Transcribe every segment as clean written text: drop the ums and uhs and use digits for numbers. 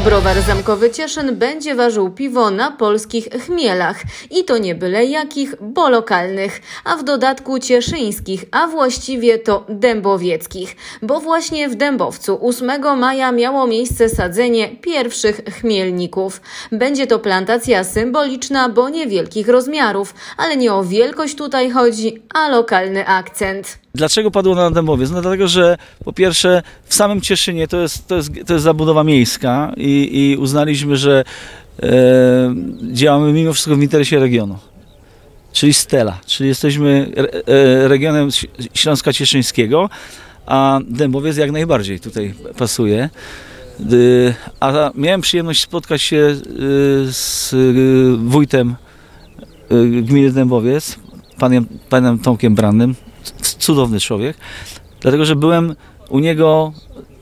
Browar zamkowy Cieszyn będzie ważył piwo na polskich chmielach. I to nie byle jakich, bo lokalnych, a w dodatku cieszyńskich, a właściwie to dębowieckich. Bo właśnie w Dębowcu 8 maja miało miejsce sadzenie pierwszych chmielników. Będzie to plantacja symboliczna, bo niewielkich rozmiarów, ale nie o wielkość tutaj chodzi, a lokalny akcent. Dlaczego padło na Dębowiec? No dlatego, że po pierwsze w samym Cieszynie to jest zabudowa miejska i uznaliśmy, że działamy mimo wszystko w interesie regionu. Czyli Stella, czyli jesteśmy regionem Śląska Cieszyńskiego, a Dębowiec jak najbardziej tutaj pasuje. A miałem przyjemność spotkać się z wójtem gminy Dębowiec, panem Tomkiem Brannym. Cudowny człowiek, dlatego że byłem u niego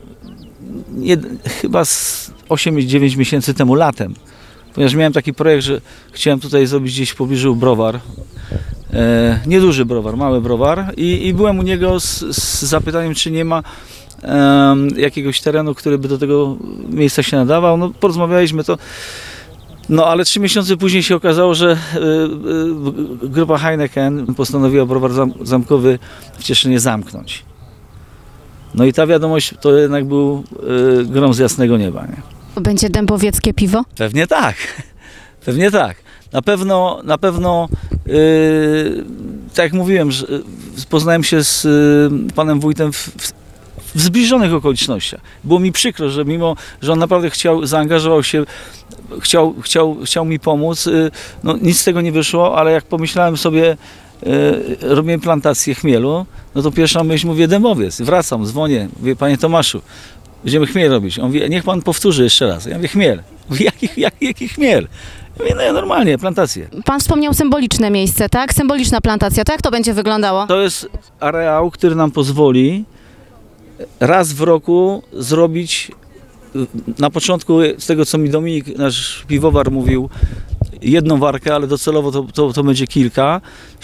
chyba 8-9 miesięcy temu latem, ponieważ miałem taki projekt, że chciałem tutaj zrobić gdzieś w pobliżu browar, nieduży browar, mały browar i byłem u niego z zapytaniem, czy nie ma jakiegoś terenu, który by do tego miejsca się nadawał. No, porozmawialiśmy to. No ale 3 miesiące później się okazało, że grupa Heineken postanowiła browar zamkowy w Cieszynie zamknąć. No i ta wiadomość to jednak był grom z jasnego nieba. Nie? Będzie dębowieckie piwo? Pewnie tak. Pewnie tak. Na pewno tak jak mówiłem, że poznałem się z panem wójtem w zbliżonych okolicznościach. Było mi przykro, że mimo, że on naprawdę zaangażował się, chciał mi pomóc, no nic z tego nie wyszło, ale jak pomyślałem sobie, robiłem plantację chmielu, no to pierwsza myśl, mówię, Dębowiec. Wracam, dzwonię, mówię, panie Tomaszu, będziemy chmiel robić. On mówi, niech pan powtórzy jeszcze raz. Ja mówię, chmiel. Mówi, jaki chmiel? Ja mówię, no normalnie, plantację. Pan wspomniał symboliczne miejsce, tak? Symboliczna plantacja, to jak to będzie wyglądało? To jest areał, który nam pozwoli raz w roku zrobić, na początku z tego, co mi Dominik, nasz piwowar, mówił, jedną warkę, ale docelowo to będzie kilka,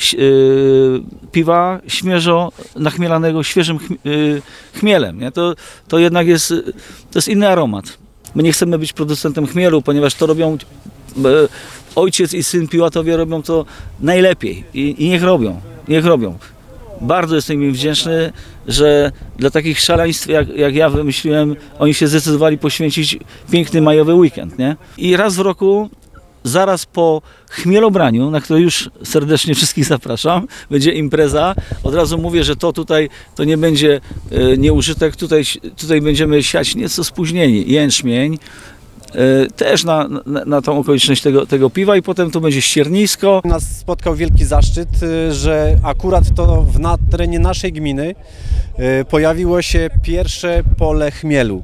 piwa świeżo nachmielanego świeżym chmielem. Nie? To jednak jest inny aromat. My nie chcemy być producentem chmielu, ponieważ to robią ojciec i syn Piłatowie, robią to najlepiej i niech robią. Bardzo jestem im wdzięczny, że dla takich szaleństw, jak ja wymyśliłem, oni się zdecydowali poświęcić piękny majowy weekend. Nie? I raz w roku, zaraz po chmielobraniu, na które już serdecznie wszystkich zapraszam, będzie impreza. Od razu mówię, że tutaj to nie będzie nieużytek, tutaj będziemy siać nieco spóźnieni jęczmień, też na tą okoliczność tego piwa i potem to będzie ściernisko. Nas spotkał wielki zaszczyt, że akurat to na terenie naszej gminy pojawiło się pierwsze pole chmielu.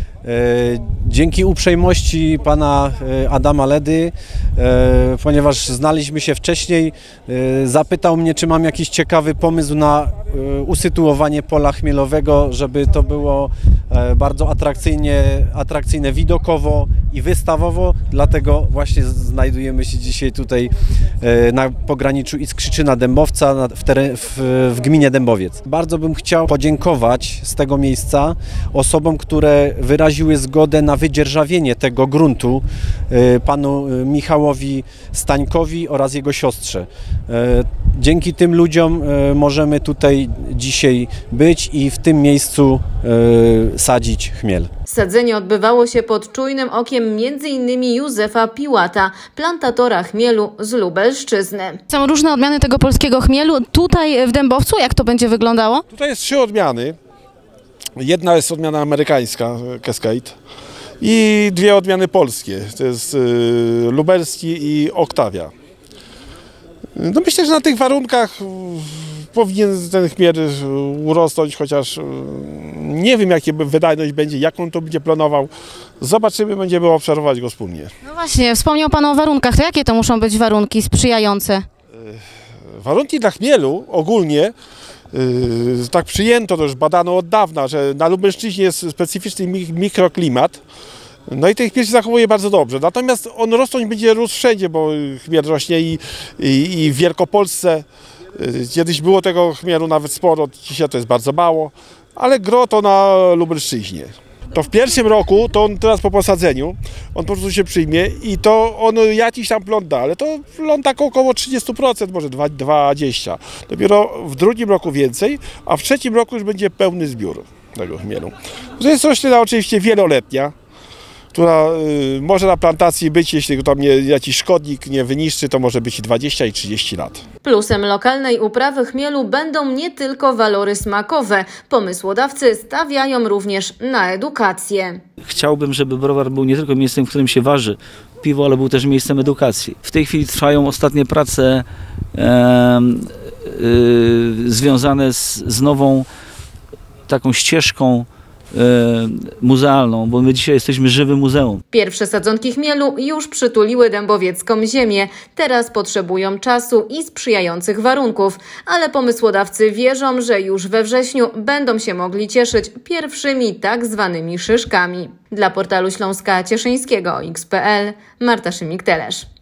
Dzięki uprzejmości pana Adama Ledy, ponieważ znaliśmy się wcześniej, zapytał mnie, czy mam jakiś ciekawy pomysł na usytuowanie pola chmielowego, żeby to było bardzo atrakcyjne widokowo i wystawowo, dlatego właśnie znajdujemy się dzisiaj tutaj na pograniczu Iskrzyczyna-Dębowca w gminie Dębowiec. Bardzo bym chciał podziękować z tego miejsca osobom, które wyraziły zgodę na wydzierżawienie tego gruntu panu Michałowi Stańkowi oraz jego siostrze. Dzięki tym ludziom możemy tutaj dzisiaj być i w tym miejscu sadzić chmiel. Sadzenie odbywało się pod czujnym okiem m.in. Józefa Piłata, plantatora chmielu z Lubelszczyzny. Są różne odmiany tego polskiego chmielu. Tutaj w Dębowcu jak to będzie wyglądało? Tutaj jest 3 odmiany. Jedna jest odmiana amerykańska, Cascade, i 2 odmiany polskie. To jest lubelski i Oktawia. No myślę, że na tych warunkach powinien ten chmiel urosnąć, chociaż nie wiem, jaka wydajność będzie, jak on to będzie planował. Zobaczymy, będziemy obserwować go wspólnie. No właśnie, wspomniał pan o warunkach. To jakie to muszą być warunki sprzyjające? Warunki dla chmielu ogólnie, tak przyjęto, to już badano od dawna, że na Lubelszczyźnie jest specyficzny mikroklimat. No i ten chmiel się zachowuje bardzo dobrze. Natomiast on rosnąć będzie rósł wszędzie, bo chmiel rośnie i w Wielkopolsce. Kiedyś było tego chmielu nawet sporo, dzisiaj to jest bardzo mało, ale gro to na Lubelszczyźnie. to w pierwszym roku, to on teraz po posadzeniu, on po prostu się przyjmie i to on jakiś tam plon da, ale to plon tak około 30%, może 20%. Dopiero w drugim roku więcej, a w trzecim roku już będzie pełny zbiór tego chmielu. To jest roślina oczywiście wieloletnia, która może na plantacji być, jeśli tam jakiś szkodnik nie wyniszczy, to może być i 20 i 30 lat. Plusem lokalnej uprawy chmielu będą nie tylko walory smakowe. Pomysłodawcy stawiają również na edukację. Chciałbym, żeby browar był nie tylko miejscem, w którym się waży piwo, ale był też miejscem edukacji. W tej chwili trwają ostatnie prace związane z nową taką ścieżką muzealną, bo my dzisiaj jesteśmy żywym muzeum. Pierwsze sadzonki chmielu już przytuliły dębowiecką ziemię. Teraz potrzebują czasu i sprzyjających warunków, ale pomysłodawcy wierzą, że już we wrześniu będą się mogli cieszyć pierwszymi tak zwanymi szyszkami. Dla portalu Śląska Cieszyńskiego XPL Marta Szymik-Telesz.